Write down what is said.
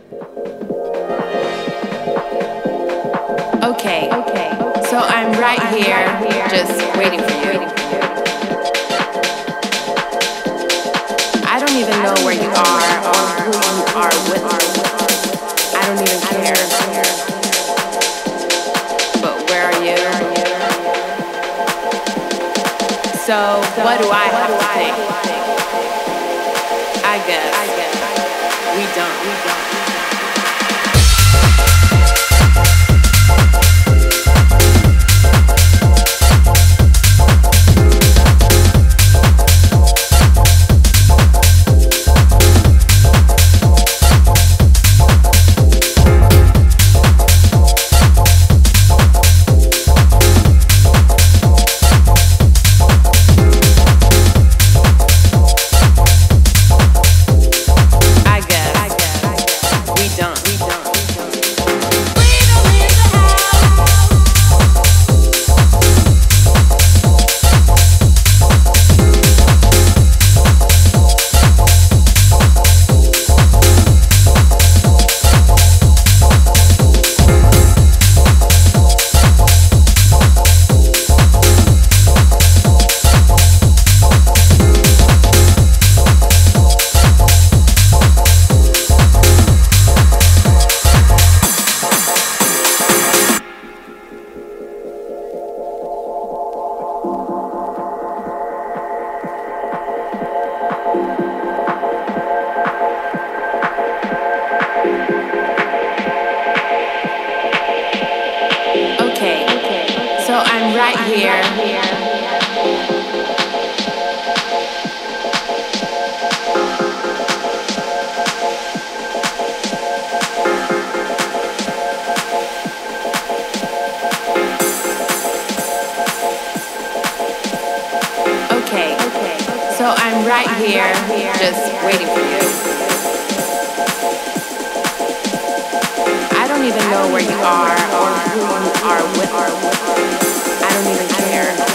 Okay, so I'm right here, just waiting for you. I don't even know where you are or who you are with. I don't even care. But where are you? So what do I have to think? I guess we don't. So I'm right here. Okay, so I'm right here, just waiting for you. I don't even know where you are or who you are with. I don't even care.